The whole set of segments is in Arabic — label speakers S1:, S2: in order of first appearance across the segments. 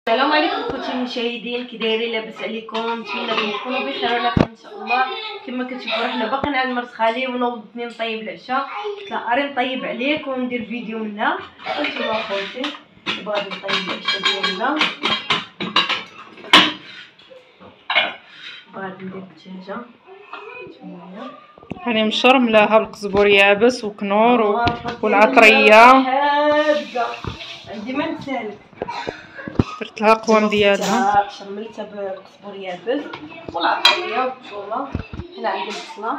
S1: السلام عليكم خوتي المشاهدين، كي دايرين؟ لاباس عليكم؟ نتمنى تكونوا بخير وعلى خير ان شاء الله. كما كتشوفوا حنا باقيين عند مرت خالي ونوضتني نطيب العشاء. قلت لها اري نطيب عليك وندير فيديو منها. انتما خوتي بغيت نطيب العشاء ديالنا، بغيت ندير الدجاجه نتوما
S2: هاني مشرملاها بالقزبور يابس وكنور والعطريه.
S1: عندي ما نسالك،
S2: درت لها القوام ديالها،
S1: شرملتها بالقزبور يابس والعطريه والثومه. هنا عندي البصله،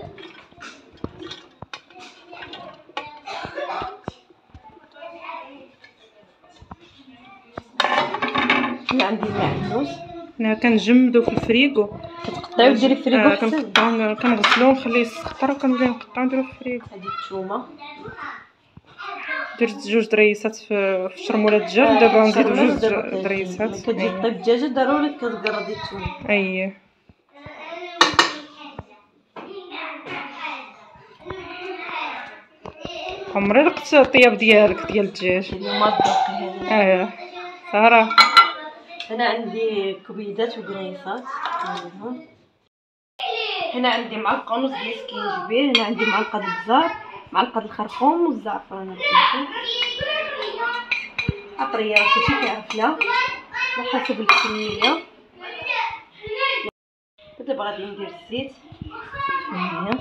S1: هنا عندي المعدنوس.
S2: هنا كنجمدو في الفريكو،
S1: كتقطعي وديري الفريكو حتى
S2: كنقطعو كنغسلو ونخليه يسخطر وكنولي نقطعو نديرو في الفريكو.
S1: هذه الثومه،
S2: درت 2 دريسات في شرموله الدجاج. دابا نزيدو 2 دريسات.
S1: كتجي طيب الدجاجه ضروري كتقرضي الثومه.
S2: اييه عمري لقيت الطياب ديالك ديال الدجاج.
S1: اليوم الذوق هذا.
S2: صراحه.
S1: هنا عندي كبيدات وقريصات. هنا عندي معلقه ونص ديال السكينجبير. هنا عندي معلقه البزار، معلقه الخرقوم والزعفران الخوتي. عطريه خوتي كيعرفنا على حسب الكميه. دابا غادي ندير الزيت هنايا،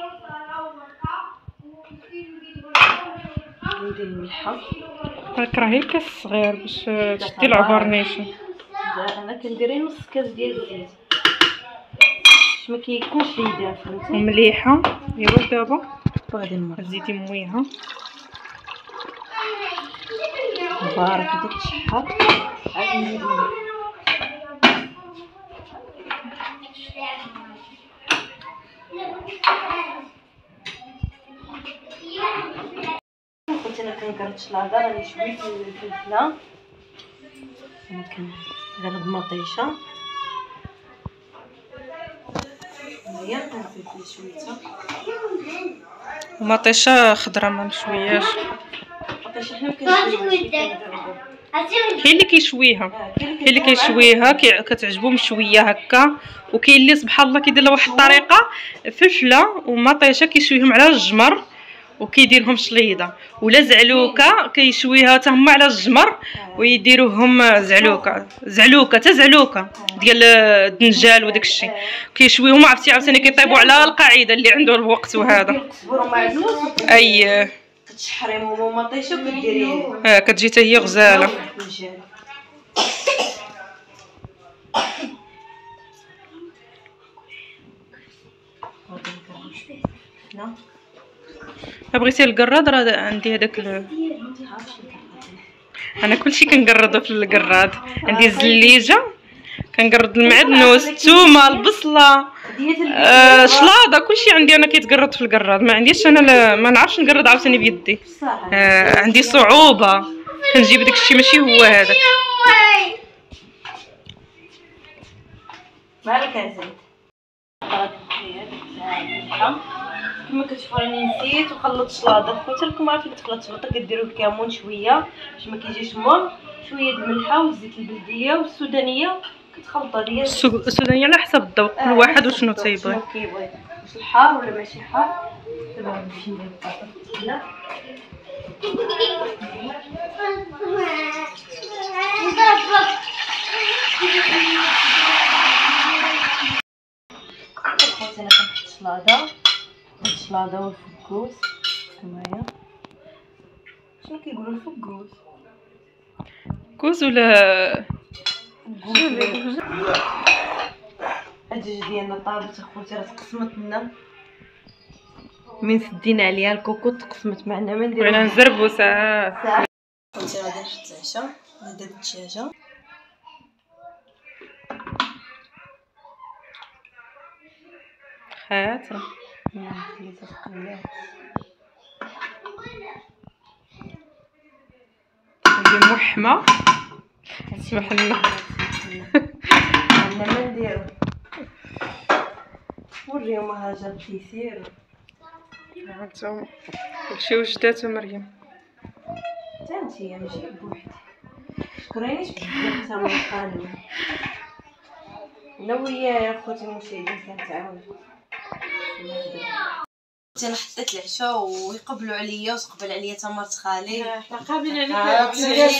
S1: ندير الملحه.
S2: كرهي الكاس الصغير باش تشدي العبار نيشان.
S1: انا كندير نص كاس ديال الزيت باش ما كيكونش ليدان، فهمتي؟
S2: ومليحه. ايوا دابا
S1: غادي نمر
S2: زيدي مويها.
S1: بارك ديك الشحر. عاد نزيد كنت انا كنقرط شلاضه. راني شويت الفلفله، انا كنغرب مطيشه. هي كنزيد شويته
S2: ومطيشه خضره ما مشوياش.
S1: مطيشه حنا كنشويوها.
S2: كاين اللي كيشويها، كاين اللي كيشويها كتعجبو مشويه هكا، وكاين اللي سبحان الله كيدير لها واحد الطريقه فلفله ومطيشه كيشويهم على الجمر وكيديرهم شليضه، ولا زعلوكه كيشويها حتى هما على الجمر ويديروهم زعلوكه ديال الدنجال وداك الشيء كيشويهم. عرفتي عاوتاني كيطيبوا على القاعده اللي عنده الوقت وهذا. اي
S1: كتشحريهم ومطيشه وكديري
S2: كتجي حتى هي غزاله. بغيتي القراد راه عندي هذاك انا كلشي كنقرضو في القراد. عندي الزليجه كنقرض، المعدنوس، الثومه، البصله، شلاضه، كلشي عندي انا كيتقرض في القراد. ما عنديش انا ما نعرفش نقرض عاوتاني بيدي. عندي صعوبه كنجيب داكشي ماشي هو هذاك.
S1: مالك ازيد كما كتشوفوا راني نسيت وخلطت شلاضه. خوتي راكم عارفين تخلط الشلاضه كديروا الكمون شويه باش ما كيجيش مر، شويه د الملحه والزيت البلديه والسودانيه كتخلطوا ديال
S2: السودانيه على حسب الذوق كل واحد وشنو تيبغي.
S1: واش الحار ولا ماشي حار. دابا غنمشي ندير البطاطا هنا. خوتي انا كنحط الشلاضه والفكوس. هنايا شنو كيقولوا الفكوس؟
S2: كوز ولا
S1: الدجاج ديالنا طابت اخوتي، راه تقسمت لنا من سدينا عليها الكوكو تقسمت معنا. ما نديرو
S2: بغينا نزربو ساعات.
S1: خوتي غادي نحط العشاء. هذا الدجاجه
S2: خاطره
S1: خليتها تقلى.
S2: عندي محمى سمح لنا
S1: عندنا ما نديرو. وريهم هاجر كيسير.
S2: هانتوما كلشي وجداتو مريم.
S1: حتى انتيا ماشي بوحدي. شكرينيش بزاف تما القانون. انا ويا خوتي المشاهدين كنتعاونوا. انا حطيت العشاء ويقبلوا عليا وتقبل عليا تمر خالي.
S2: حنا قابلين
S1: عليك.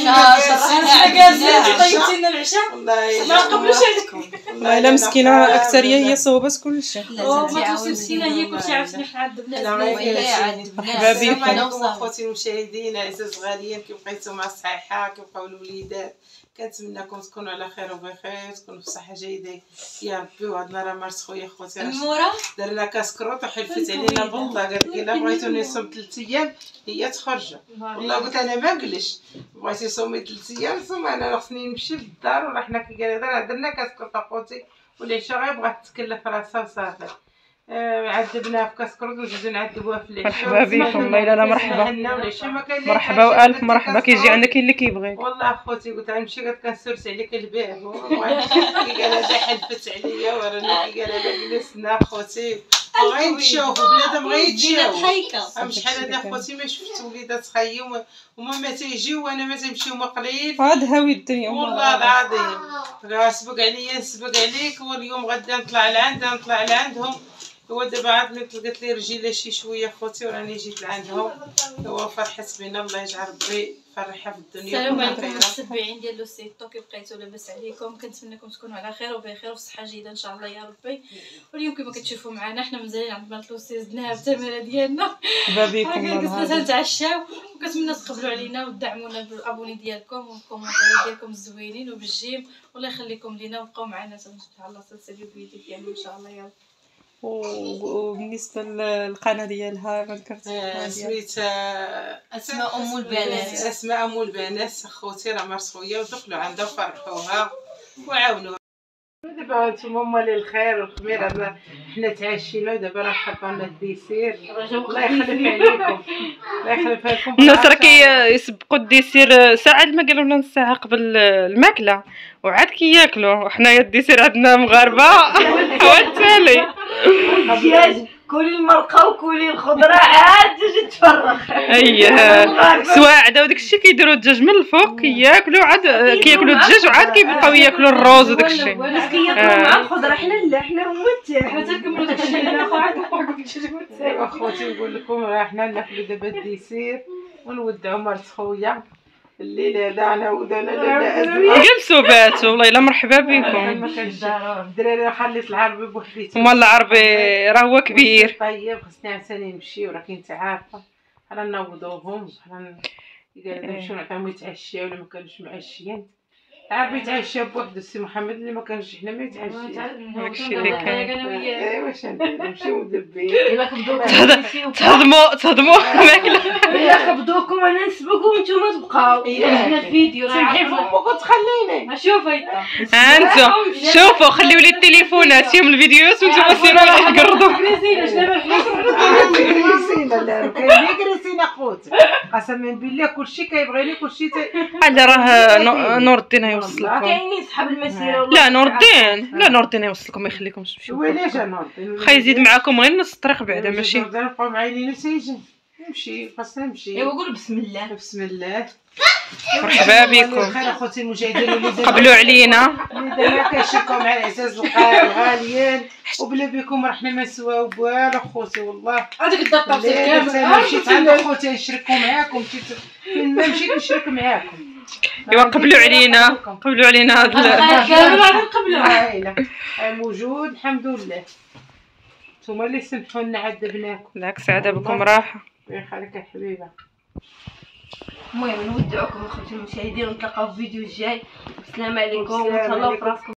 S2: طيبتي لنا العشاء ما قبلوش عليكم. لا مسكينه اكثريه هي صوبات كلشي. ما توصي مسكينه هي كلشي عاوتاني حنا عذبنا.
S3: مرحبا بكم اخوتي المشاهدين العزاز غاليين. كيف بقيتوا مع الصحه؟ كيف بقاو الوليدات؟ كنتمنىكم تكونوا على خير وبخير، تكونوا في صحه جيده يا ربي. وهاد النهار مارس خويا خوتي درنا كاسكروط وحلفت علينا بالله، قالت لي الا بغيتوني نصوم 3 ايام هي تخرج. والله قلت انا ما نقلش، بغيتي صومي 3 ايام صوم، انا خصني نمشي للدار. ولا حنا كي قال درنا كاسكروط اخوتي والعشاء غير بغات تكلف راسها وصافي. عذبناها في كاسكروط وزيدو نعذبوها في العشاء.
S2: مرحبا بكم. والله لا مرحبا مرحبا والف مرحبا. كيجي عندك اللي كيبغيك.
S3: والله اخوتي قلت غنمشي قالت كنسرت عليك الباب كي قال هذا حلفت عليا وراني كي قال هذا جلسنا اخوتي بغا نتشوفوا بنادم بغا يتشاف. شحال هذا اخوتي ما شفت وليدات خيي وما تيجيو وانا ما تنمشيو ما قليل.
S2: هاد هاوي الدنيا
S3: والله العظيم. سبق عليا نسبق عليك، واليوم غدا نطلع لعندهم. هو دابا عاد لقيت لي رجيله شي شويه خوتي وراني جيت لعندهم. هو فرحت بينا، الله يجعل ربي فرحها في الدنيا.
S4: السلام عليكم المتابعين ديال لوسيتو، كيف بقيتوا؟ لاباس عليكم؟ كنتمنىكم تكونوا على خير وبخير وفي صحه جيده ان شاء الله يا ربي. واليوم كما كتشوفوا معنا حنا مازالين عند بنات لوسي، زدناها بالتماره ديالنا.
S2: بابيكم
S4: كنا نتعشاو وكنتمنى تقبلوا علينا وتدعمونا بالابوني ديالكم والكومونتير ديالكم الزوينين وبالجيم. والله يخليكم لينا وبقاو معنا ان شاء الله سلسله الفيديو ديالنا ان شاء الله يا رب.
S2: وبالنسبه للقناه ديالها ما ذكرتش
S3: سميتها
S1: اسماء ام البنات.
S3: اسماء ام البنات اخوتي راه مرسويه ودخلوا عندها وفرحوها وعاونوها. دابا نتوما هما اللي الخير والخميره. حنا تعشينا ودابا راه حطوا لنا الديسير. الله يخلف عليكم، الله يخلف عليكم.
S2: الناس راه كيسبقوا الديسير ساعه ما قالوا لنا نص ساعه قبل الماكله وعاد كياكلوا. وحنايا الديسير عندنا مغاربه هو التالي.
S1: دجاج كولي المرقه وكولي الخضره عاد تجي تفرخ.
S2: اييه سواعده وداك الشيء كيديروا الدجاج من الفوق كياكلوا، عاد كياكلوا الدجاج وعاد كيبقاو ياكلوا الروز وداك الشيء.
S1: الناس كياكلوا مع الخضره، حنا لا حنا هما التاع.
S4: حتى نكملوا داك الشيء اللي اخر عاد نخرجوا الدجاج
S3: ايوا اخوتي نقول لكم راه حنا ناكلوا دابا الديسير ونودعوا مرت خويا الليل هذا. انا لا
S2: جلسوا باتوا. والله الا مرحبا بكم.
S3: ما كانش الدراري خليت العربي بوحديتهم.
S2: هما العربي راه هو كبير.
S3: طيب خصني عاوتاني نمشي وراه كنت عارفه حنا نوضوهم حنا قال نمشيو نعطيهم يتعشاو ولا ما كانوش معشيين. عارف يتعشى بوحدو السي محمد اللي ما كانش حنا ما يتعشى.
S2: داكشي اللي كان.
S3: ايوا واش نمشيو مدبين.
S1: الا كبدوكم
S2: تهضموا الماكله.
S1: الا كبدوكم انا نسبقوا وانتوما تبقاو. حنا الفيديو راه
S3: سمحي فمك تخليني.
S4: شوفي
S2: انتم شوفوا خليو لي التليفونات يوم الفيديوهات وانتم سيروا تقردوا.
S3: لا كاين كريسين اخوتي قسما بالله كلشي كيبغيني كلشي.
S2: هذا راه نور الدين يوصلكم.
S1: كاينين صحاب المسيره.
S2: لا نور الدين يوصلكم ما يخليكمش تمشيو.
S3: ويلي جا نور الدين
S2: خا يزيد معاكم غير نص الطريق بعدا ماشي.
S3: نبقاو معاينين تيجي نمشي خاصنا نمشي.
S1: ايوا قول بسم الله.
S3: بسم الله.
S2: مرحبا بكم.
S3: خير اخوتي المشاهدين اللي
S2: قبلوا علينا.
S3: دابا كنشكركم على العزاز الغاليين وبلا بكم راه حنا ما سواو والو اخوتي. والله
S4: هذيك الدقه
S3: كامل مشيت عند اخوتي نشركوا معاكم. مشيت فين ما مشيت نشرك معاكم.
S2: ايوا قبلوا علينا هاد
S3: العائله موجود الحمد لله. نتوما اللي سمحوا لنا عذبناكم.
S2: بالعكس عاد بكم راحه.
S3: الله يخليك يا حبيبه.
S1: المهم نودعكم اخوتي المشاهدين ونتلاقاو في فيديو جاي. السلام عليكم وتهلاو في راسكم.